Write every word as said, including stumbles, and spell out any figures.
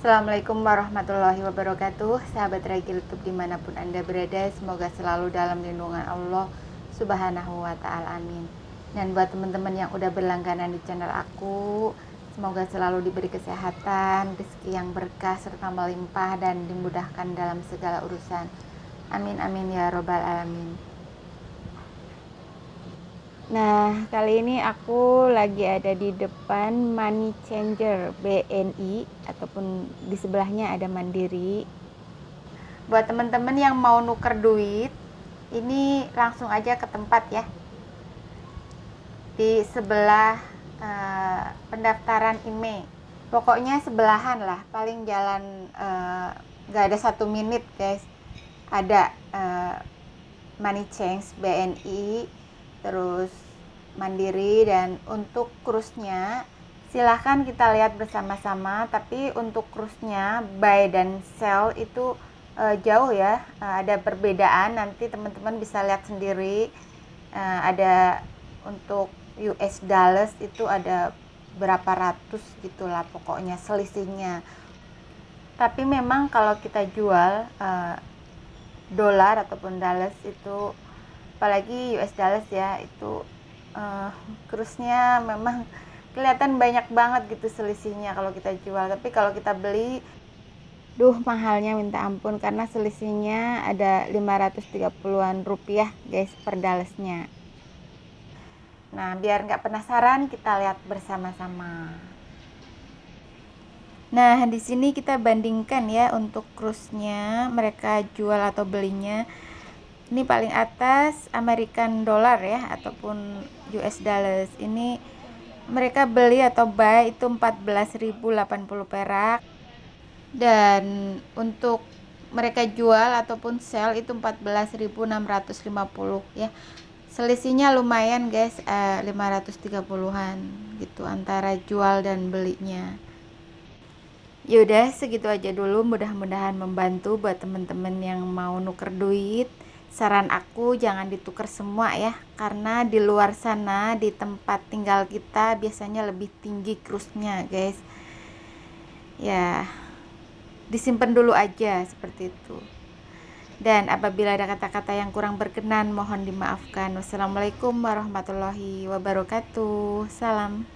Assalamualaikum warahmatullahi wabarakatuh. Sahabat Ragil YouTube dimanapun Anda berada, semoga selalu dalam lindungan Allah Subhanahu wa ta'ala, amin. Dan buat teman-teman yang udah berlangganan di channel aku, semoga selalu diberi kesehatan, rezeki yang berkah serta melimpah dan dimudahkan dalam segala urusan, amin amin ya robbal alamin. Nah, kali ini aku lagi ada di depan Money Changer B N I, ataupun di sebelahnya ada Mandiri. Buat teman-teman yang mau nuker duit, ini langsung aja ke tempat ya. Di sebelah uh, pendaftaran I M E I. Pokoknya sebelahan lah, paling jalan uh, gak ada satu menit guys. Ada uh, Money Change B N I, terus Mandiri, dan untuk cruise-nya silahkan kita lihat bersama-sama. Tapi untuk cruise-nya buy dan sell itu uh, jauh ya, uh, ada perbedaan, nanti teman-teman bisa lihat sendiri. Uh, ada untuk U S dollars itu ada berapa ratus gitulah pokoknya selisihnya. Tapi memang kalau kita jual uh, dolar ataupun dollars itu, apalagi U S dollars ya, itu uh, cruise-nya memang kelihatan banyak banget gitu selisihnya kalau kita jual. Tapi kalau kita beli, duh mahalnya minta ampun, karena selisihnya ada lima ratus tiga puluhan rupiah guys per dollarsnya. Nah, biar nggak penasaran, kita lihat bersama-sama. Nah, di sini kita bandingkan ya untuk cruise-nya mereka jual atau belinya. Ini paling atas American dollar ya, ataupun U S dollars. Ini mereka beli atau buy itu empat belas ribu delapan puluh perak, dan untuk mereka jual ataupun sell itu empat belas ribu enam ratus lima puluh ya. Selisihnya lumayan guys, eh, lima ratus tiga puluhan gitu antara jual dan belinya. Yaudah, segitu aja dulu, mudah-mudahan membantu buat temen-temen yang mau nuker duit. Saran aku jangan ditukar semua ya, karena di luar sana di tempat tinggal kita biasanya lebih tinggi cruise-nya guys. Ya, disimpan dulu aja seperti itu. Dan apabila ada kata-kata yang kurang berkenan, mohon dimaafkan. Wassalamualaikum warahmatullahi wabarakatuh. Salam.